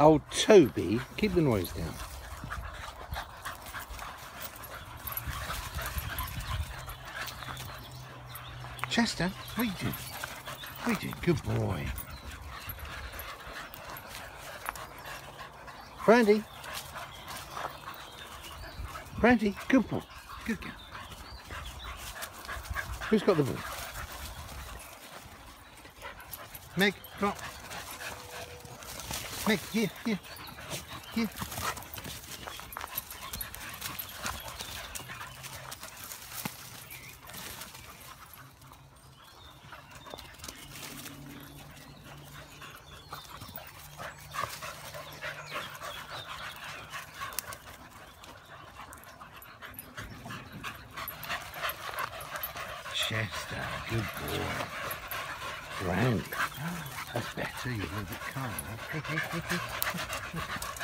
Oh, Toby, keep the noise down. Chester, what are you doing? What are you doing? Good boy. Brandy. Brandy, good boy. Good girl. Who's got the ball? Meg, drop. Meg, here. Chester, good boy. Brandy, that's better, you're a little bit calm.